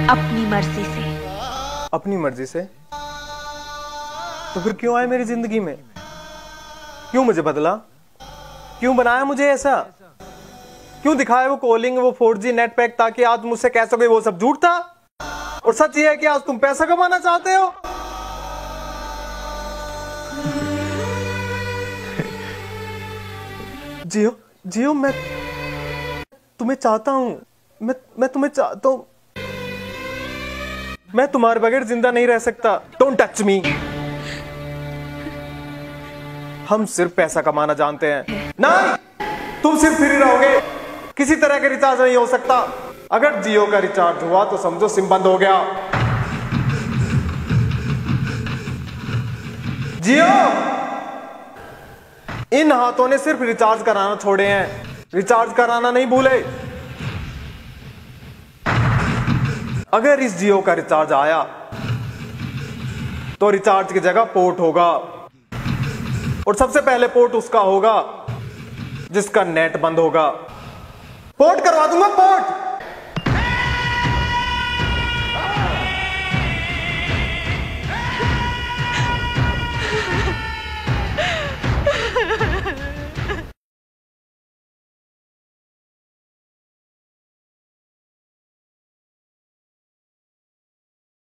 अपनी मर्जी से। अपनी मर्जी से? तो फिर क्यों आए मेरी जिंदगी में? क्यों मुझे बदला? क्यों बनाया मुझे ऐसा? क्यों दिखाया वो कॉलिंग, वो 4G नेट पैक, ताकि आज मुझसे कह सके वो सब झूठ था? और सच ये है कि आज तुम पैसा कमाना चाहते हो। जियो जियो, मैं तुम्हें चाहता हूं। मैं तुम्हें चाहता हूं। मैं तुम्हारे बगैर जिंदा नहीं रह सकता। Don't touch me. हम सिर्फ पैसा कमाना जानते हैं। नहीं, तुम सिर्फ फ्री रहोगे। किसी तरह का रिचार्ज नहीं हो सकता। अगर जियो का रिचार्ज हुआ तो समझो सिम बंद हो गया। जियो, इन हाथों ने सिर्फ रिचार्ज कराना छोड़े हैं, रिचार्ज कराना नहीं भूले। अगर इस जियो का रिचार्ज आया तो रिचार्ज की जगह पोर्ट होगा, और सबसे पहले पोर्ट उसका होगा जिसका नेट बंद होगा। पोर्ट करवा दूंगा, पोर्ट।